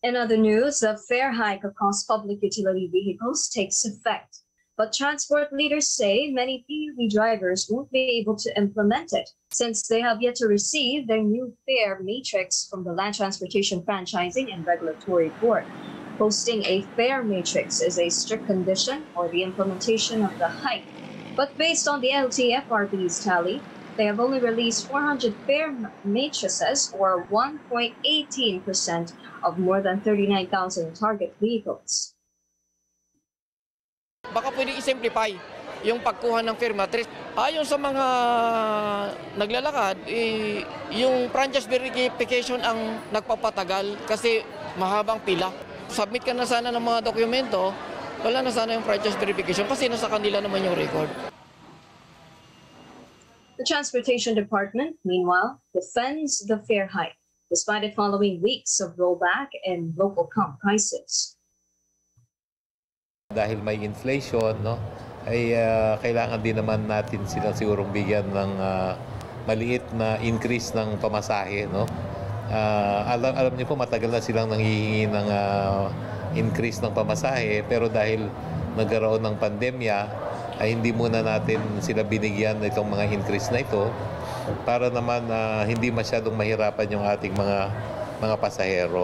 In other news, the fare hike across public utility vehicles takes effect. But transport leaders say many PUV drivers won't be able to implement it since they have yet to receive their new fare matrix from the Land Transportation Franchising and Regulatory Board. Posting a fare matrix is a strict condition for the implementation of the hike. But based on the LTFRB's tally, they have only released 400 fare matrices, or 1.18% of more than 39,000 target vehicles. Baka pwedeng i-simplify yung pagkuha ng fare matrix. Ayon sa mga naglalakad, yung franchise verification ang nagpapatagal kasi mahabang pila. Submit ka na sana ng mga dokumento, wala na sana yung franchise verification kasi nasa kanila naman yung record. The Transportation Department, meanwhile, defends the fare hike, despite it following weeks of rollback in local pump prices. Dahil may inflation, no, ay kailangan din naman natin silang sigurong bigyan ng maliit na increase ng pamasahe, no. Alam niyo po, matagal na silang nanghihingi ng increase ng pamasahe, pero dahil nagkaroon ng pandemya, ay hindi muna natin sila binigyan itong mga increase na ito para naman hindi masyadong mahirapan yung ating mga pasahero.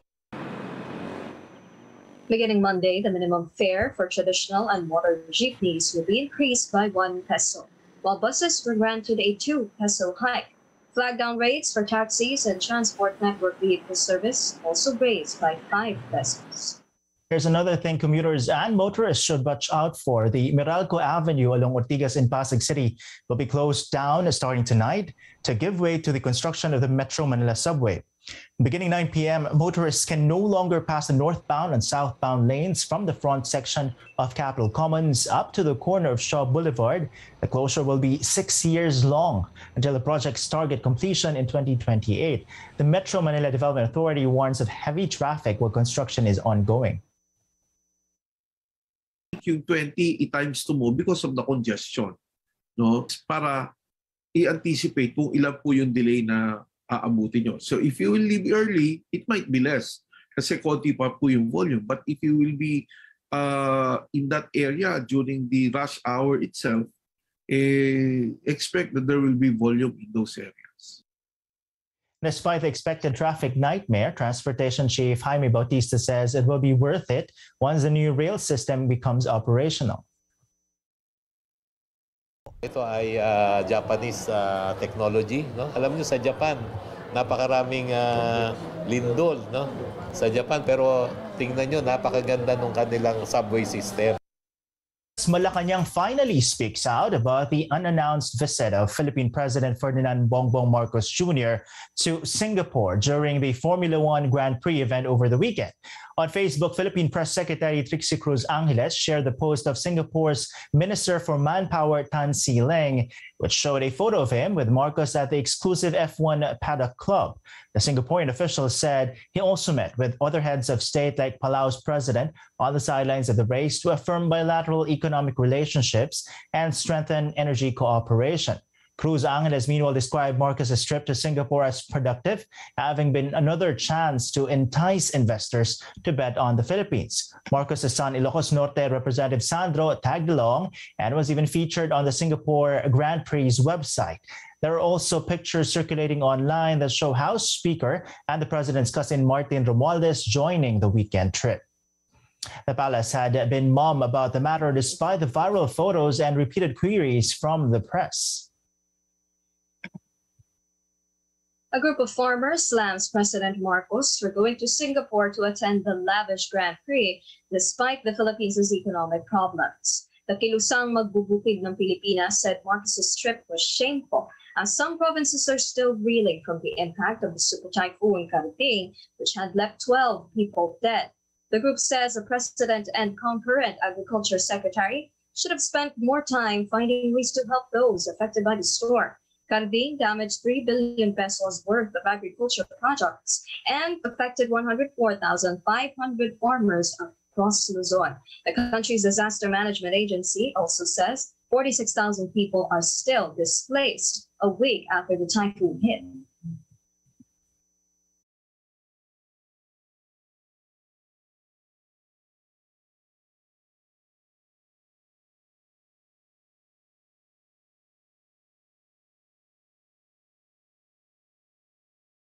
Beginning Monday, the minimum fare for traditional and motor jeepneys will be increased by 1 peso, while buses were granted a 2 peso hike. Flag down rates for taxis and transport network vehicle service also raised by 5 pesos. Here's another thing commuters and motorists should watch out for. The Meralco Avenue along Ortigas in Pasig City will be closed down starting tonight to give way to the construction of the Metro Manila subway. Beginning 9 p.m., motorists can no longer pass the northbound and southbound lanes from the front section of Capitol Commons up to the corner of Shaw Boulevard. The closure will be 6 years long until the project's target completion in 2028. The Metro Manila Development Authority warns of heavy traffic while construction is ongoing. Yung 20 i-times 2 mo because of the congestion, no? Para i-anticipate kung ilan po yung delay na aabutin nyo. So if you will leave early, it might be less kasi konti pa po yung volume. But if you will be in that area during the rush hour itself, expect that there will be volume in those areas. Despite the expected traffic nightmare, Transportation Chief Jaime Bautista says it will be worth it once the new rail system becomes operational. Ito ay Japanese technology, no? Alam niyo sa Japan, napakaraming lindol, no? Sa Japan, pero tingnan niyo, napakaganda ng kanilang subway system. Malacanang finally speaks out about the unannounced visit of Philippine President Ferdinand Bongbong Marcos Jr. to Singapore during the Formula One Grand Prix event over the weekend. On Facebook, Philippine Press Secretary Trixie Cruz Angeles shared the post of Singapore's Minister for Manpower Tan See Leng, which showed a photo of him with Marcos at the exclusive F1 Paddock Club. The Singaporean official said he also met with other heads of state like Palau's president on the sidelines of the race to affirm bilateral economic relationships and strengthen energy cooperation. Cruz Angeles meanwhile described Marcos' trip to Singapore as productive, having been another chance to entice investors to bet on the Philippines. Marcos' son Ilocos Norte Representative Sandro tagged along and was even featured on the Singapore Grand Prix website. There are also pictures circulating online that show House Speaker and the President's cousin Martin Romualdez joining the weekend trip. The palace had been mum about the matter despite the viral photos and repeated queries from the press. A group of farmers slams President Marcos for going to Singapore to attend the lavish Grand Prix despite the Philippines' economic problems. The Kilusang Magbubukid ng Pilipinas said Marcos' trip was shameful as some provinces are still reeling from the impact of the super typhoon Karating, which had left 12 people dead. The group says the President and concurrent Agriculture Secretary should have spent more time finding ways to help those affected by the storm. Karating damaged 3 billion pesos worth of agriculture projects and affected 104,500 farmers across Luzon. The country's disaster management agency also says 46,000 people are still displaced a week after the typhoon hit.